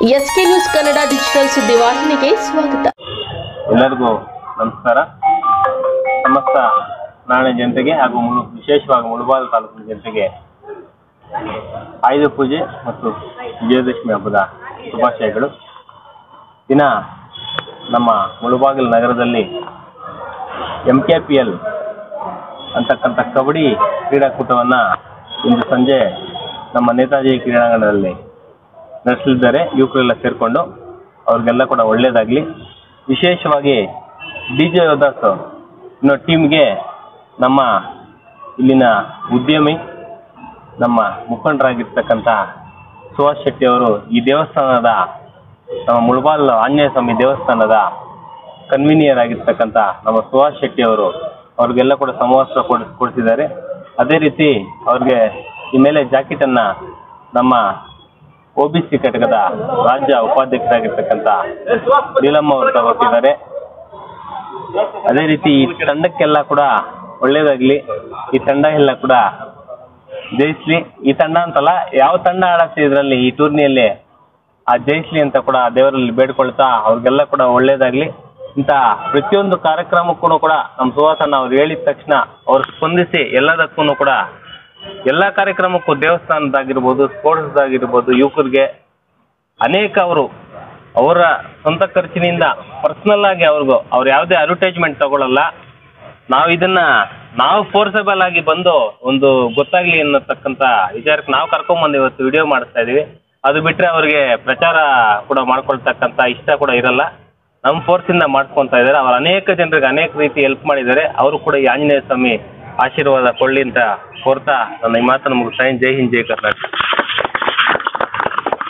S K news Kannada digital ಸುದ್ದಿವಾಹಿನಿಗೆ ಸ್ವಾಗತ. ಎಲ್ಲರಿಗೂ ನಮಸ್ಕಾರ. ಸಮಸ್ತ ನಾಡಿನ ಜನತೆಗೆ ಹಾಗೂ ವಿಶೇಷವಾಗಿ ಮುಳಬಾಗಿಲು ತಾಲೂಕಿನ ಜನತೆಗೆ ಆಯುಧ ಪೂಜೆ ಮತ್ತು ವಿಜಯದಶಮಿ ಹಬ್ಬದ ಶುಭಾಶಯಗಳು. ದಿನ ನಮ್ಮ ಮುಳಬಾಗಿಲು ನಗರದಲ್ಲಿ MKPL ಅಂತಕ್ಕಂಥ ಕಬಡ್ಡಿ ಕ್ರೀಡಾಕೂಟವನ್ನು ಇಂದು ಸಂಜೆ ನಮ್ಮ ನೇತಾಜಿ ಕ್ರೀಡಾಂಗಣದಲ್ಲಿ ನಡೆಸಲಿದ್ದಾರೆ. ಯುವಕರೆಲ್ಲ ಸೇರಿಕೊಂಡು ಅವ್ರಿಗೆಲ್ಲ ಕೂಡ ಒಳ್ಳೆಯದಾಗಲಿ. ವಿಶೇಷವಾಗಿ DJ ಯೋಧಾಸ್ ಅನ್ನೋ ಟೀಮ್ಗೆ ನಮ್ಮ ಇಲ್ಲಿನ ಉದ್ಯಮಿ, ನಮ್ಮ ಮುಖಂಡರಾಗಿರ್ತಕ್ಕಂಥ ಸುಹಾಸ್ ಶೆಟ್ಟಿ ಅವರು ಈ ದೇವಸ್ಥಾನದ ನಮ್ಮ ಮುಳಬಾಗಿಲು ಆಂಜನೇಯ ಸ್ವಾಮಿ ದೇವಸ್ಥಾನದ ಕನ್ವೀನಿಯರ್ ಆಗಿರ್ತಕ್ಕಂಥ ನಮ್ಮ ಸುಹಾಸ್ ಶೆಟ್ಟಿ ಅವರು ಅವ್ರಿಗೆಲ್ಲ ಕೂಡ ಸಮವಸ್ತ್ರ ಕೊಡಿಸಿದ್ದಾರೆ. ಅದೇ ರೀತಿ ಅವ್ರಿಗೆ ಈ ಮೇಲೆ ಜಾಕೆಟನ್ನು ನಮ್ಮ OBC ಘಟಕದ ರಾಜ್ಯ ಉಪಾಧ್ಯಕ್ಷರಾಗಿರ್ತಕ್ಕಂಥ ನೀಲಮ್ಮ ಅವರು ತಗೊಟ್ಟಿದ್ದಾರೆ. ಅದೇ ರೀತಿ ಈ ತಂಡಕ್ಕೆಲ್ಲ ಕೂಡ ಒಳ್ಳೇದಾಗ್ಲಿ, ಈ ತಂಡ ಎಲ್ಲ ಕೂಡ ಜಯಿಸ್ಲಿ. ಈ ತಂಡ ಅಂತಲ್ಲ, ಯಾವ ತಂಡ ಆಡತ್ತೆ ಇದರಲ್ಲಿ ಈ ಟೂರ್ನಿಯಲ್ಲಿ ಆ ಜಯಿಸ್ಲಿ ಅಂತ ಕೂಡ ದೇವರಲ್ಲಿ ಬೇಡ್ಕೊಳ್ತಾ ಅವ್ರಿಗೆಲ್ಲ ಕೂಡ ಒಳ್ಳೇದಾಗ್ಲಿ. ಇಂಥ ಪ್ರತಿಯೊಂದು ಕಾರ್ಯಕ್ರಮಕ್ಕೂ ಕೂಡ ನಮ್ಮ ಸುಹಾಸಣ್ಣ ಅವ್ರು ಹೇಳಿದ ತಕ್ಷಣ ಅವ್ರು ಸ್ಪಂದಿಸಿ ಎಲ್ಲದಕ್ಕೂ ಕೂಡ ಎಲ್ಲ ಕಾರ್ಯಕ್ರಮಕ್ಕೂ ದೇವಸ್ಥಾನದಾಗಿರ್ಬೋದು, ಸ್ಪೋರ್ಟ್ಸ್ದಾಗಿರ್ಬೋದು, ಯುವಕರಿಗೆ ಅನೇಕ ಅವರ ಸ್ವಂತ ಖರ್ಚಿನಿಂದ ಪರ್ಸನಲ್ ಆಗಿ ಅವ್ರು ಯಾವುದೇ ಅಡ್ವರ್ಟೈಸ್ಮೆಂಟ್ ತಗೊಳ್ಳಲ್ಲ. ನಾವು ಫೋರ್ಸಬಲ್ ಆಗಿ ಬಂದು ಒಂದು ಗೊತ್ತಾಗ್ಲಿ ಅನ್ನತಕ್ಕಂಥ ವಿಚಾರಕ್ಕೆ ನಾವು ಕರ್ಕೊಂಡ್ಬಂದು ಇವತ್ತು ವಿಡಿಯೋ ಮಾಡಿಸ್ತಾ ಇದೀವಿ. ಅದು ಬಿಟ್ಟರೆ ಅವ್ರಿಗೆ ಪ್ರಚಾರ ಕೂಡ ಮಾಡ್ಕೊಳ್ತಕ್ಕಂಥ ಇಷ್ಟ ಕೂಡ ಇರಲ್ಲ. ನಮ್ಮ ಫೋರ್ಸಿಂದ ಮಾಡ್ಕೊತಾ ಇದ್ದಾರೆ. ಅವ್ರು ಅನೇಕ ಜನರಿಗೆ ಅನೇಕ ರೀತಿ ಹೆಲ್ಪ್ ಮಾಡಿದ್ದಾರೆ. ಅವರು ಕೂಡ ಈ ಆಂಜನೇಯ ಸ್ವಾಮಿ ಆಶೀರ್ವಾದ ಕೊಳ್ಳಿ ಅಂತ ಕೋರ್ತಾ ನನ್ನ ಈ ಮಾತನ್ನು ಮುಗಿಸ್ತಾ ಇದ್ದೀನಿ. ಜೈ ಹಿಂದ್, ಜೈ ಕರ್ನಾಟಕ.